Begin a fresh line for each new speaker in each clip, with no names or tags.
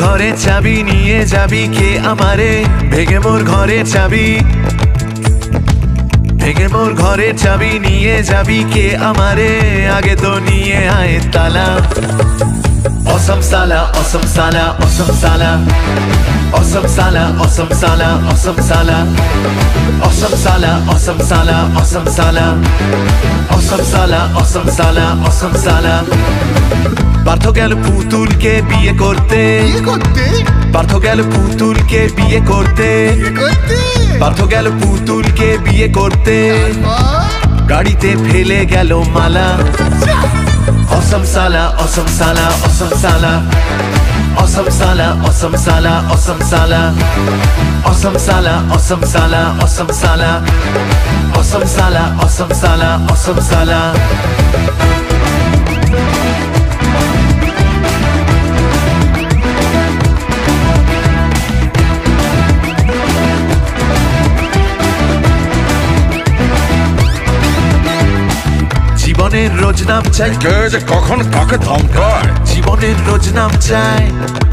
ঘরে চাবি নিয়ে যাবি কে আমারে ভেঙে মোর ঘরে চাবি ভেঙে মোর ঘরে চাবি নিয়ে যাবি কে আমারে আগে তো নিয়ে আয় তালা Awesome sala, awesome sala, awesome sala. Awesome sala, awesome sala, awesome sala. Awesome sala, awesome sala, awesome sala. Awesome sala, awesome sala, awesome sala. Partha গেল পুতুলকে বিয়ে করতে পার্থ গেল পুতুলকে বিয়ে করতে পার্থ গেল পুতুলকে বিয়ে করতে গাড়িতে ফেলে গেল মালা Awesome sala, awesome sala, awesome sala. Awesome sala, awesome sala, awesome sala. Awesome sala, awesome sala, awesome sala. Awesome sala, awesome sala, awesome sala. জীবনের রোজ নাম চাই
কে যে কখন কাকে ধমকায়
জীবনের রোজ নাম চাই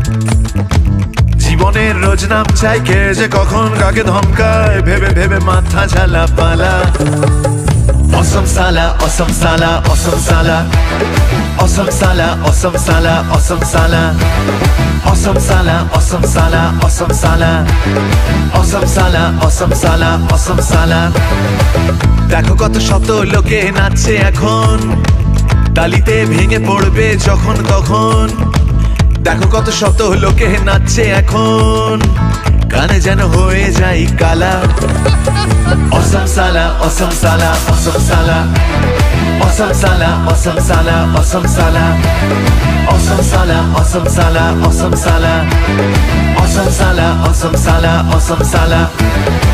জীবনের রোজ নাম চাই কে যে কখন কাকে ধমকায় ভেবে ভেবে মাথা ঝালা পালা Awesome sala, awesome sala, awesome sala. Awesome sala, awesome sala, awesome sala. Awesome sala, awesome sala, awesome sala. Awesome sala, awesome sala, awesome sala. দেখো কত শত লোকে নাচছে এখন তালিতে ভেঙে পড়বে যখন তখন দেখো কত শত লোকে নাচছে এখন কানে যেন হয়ে যায় কালা Awesome sala, awesome sala, awesome sala. Awesome sala, awesome sala, awesome sala. Awesome sala, awesome sala, awesome sala. Awesome sala, awesome sala, awesome sala.